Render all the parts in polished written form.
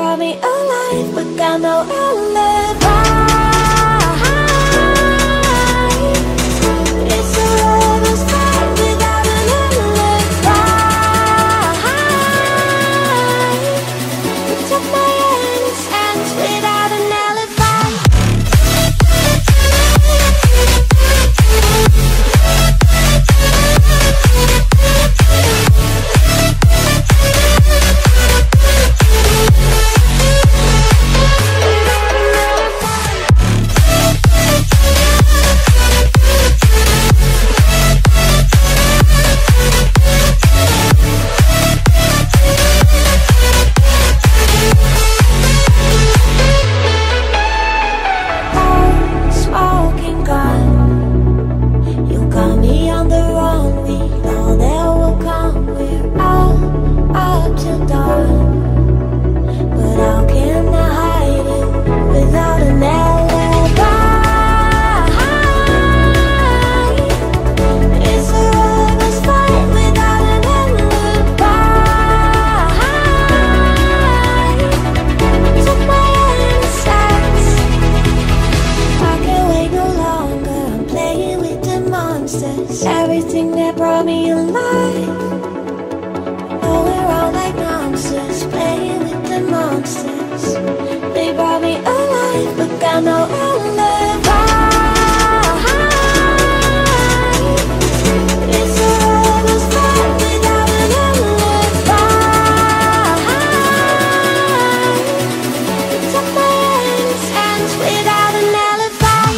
brought me alive, but got no alibi. It's a lover's fight without an alibi. Took my hands without an alibi. Everything that brought me alive, oh, we're all like monsters, playing with the monsters. They brought me alive, but got no alibi. It's a lover's fight without an alibi. Took my hands without an alibi.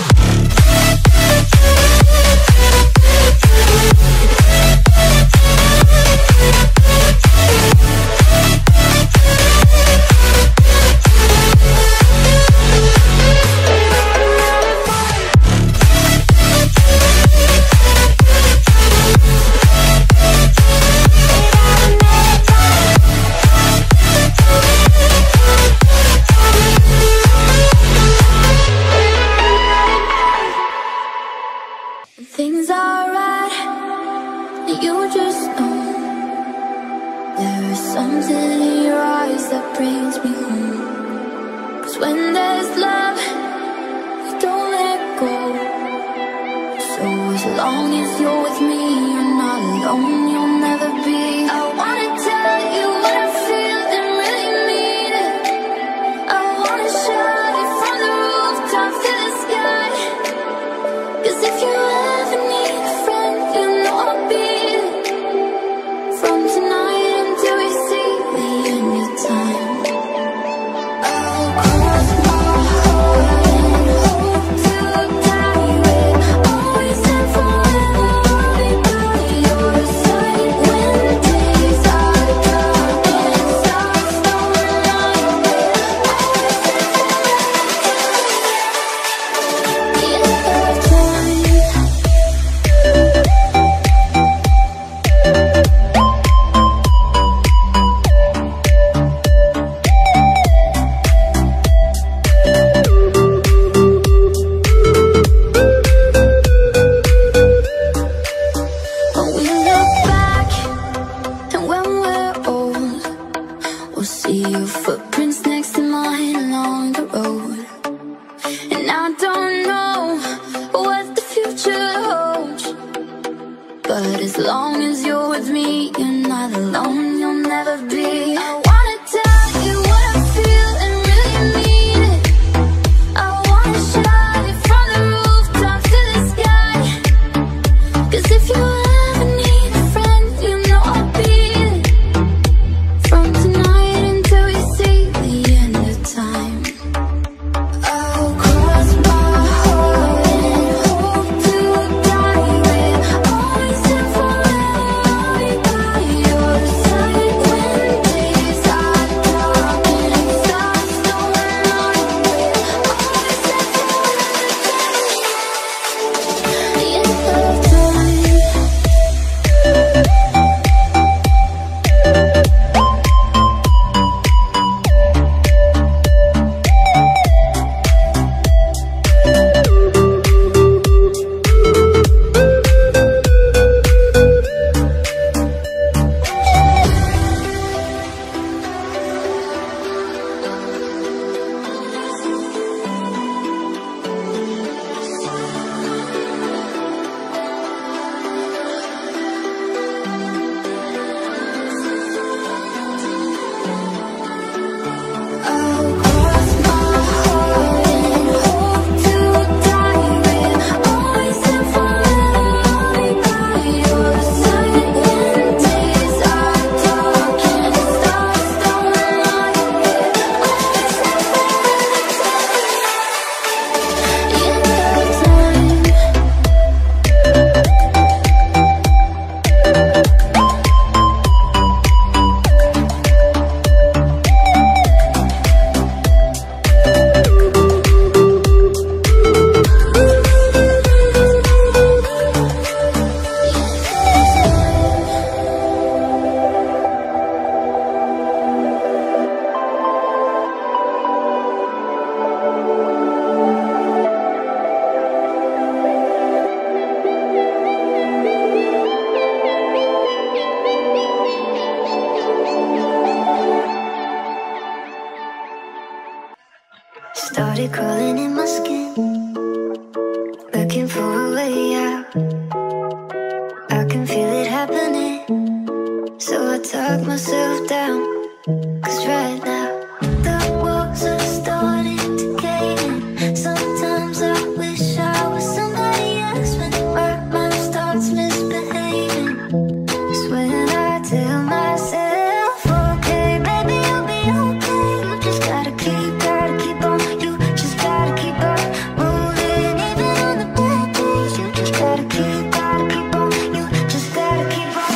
Things are right, you just know. There is something in your eyes that brings me home. 'Cause when there's love, you don't let go. So as long as you're with me, you're not alone, you'll never be. I wanna tell you what I feel and really mean it. I wanna shout it from the rooftop to the sky. 'Cause if you ever need a friend, you know I'll be it. From tonight until we see the end of time, I'll cross my heart and hope to die with. Always and forever I'll be by your side. When days are dark and stars don't light with. Always and forever the end of time. When we look back and when we're old, we'll see your footprints next to mine along the road. And I don't know what the future holds, but as long as you're with me, you're not alone, you'll never be. I wanna tell you what I feel and really mean it. I wanna shout it from the rooftops to the sky. 'Cause if you ever need a friend, you know I'll be it. From tonight until we see the end of time, I'll cross my heart and hope to die with. Always and forever I'll be by your side. Started crawling in my skin, looking for a way out. I can feel it happening, so I talk myself down. 'Cause right now the walls are starting to cave in. Sometimes I wish I was somebody else when my mind starts misbehaving. It's when I tell myself, okay, baby, you'll be okay. You just gotta keep on. You just gotta keep on moving, even on the bad days. You just gotta keep on. You just gotta keep on.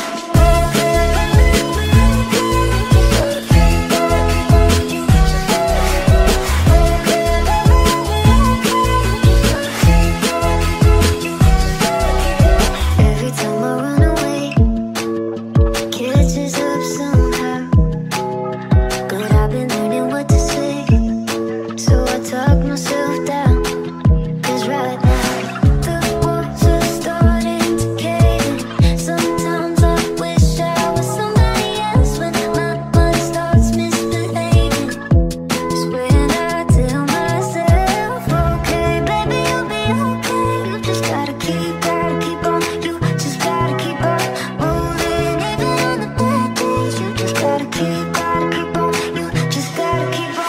Every time I run away, catches up somehow. But I've been learning what to say, so I talk myself down. 'Cause right now the walls are starting to cave in. Sometimes I wish I was somebody else when my mind starts misbehaving. It's when I tell myself, okay, baby, you'll be okay. You just gotta keep on. You just gotta keep on moving, even on the bad days. You just gotta keep on. You just gotta keep on.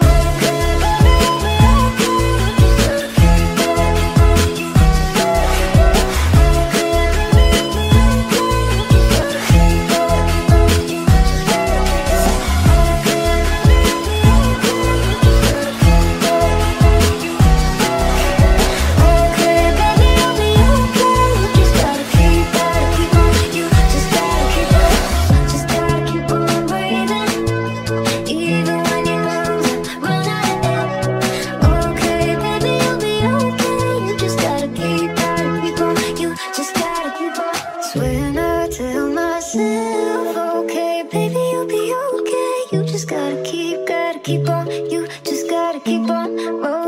When I tell myself, okay, baby, you'll be okay. You just gotta keep on. You just gotta keep on.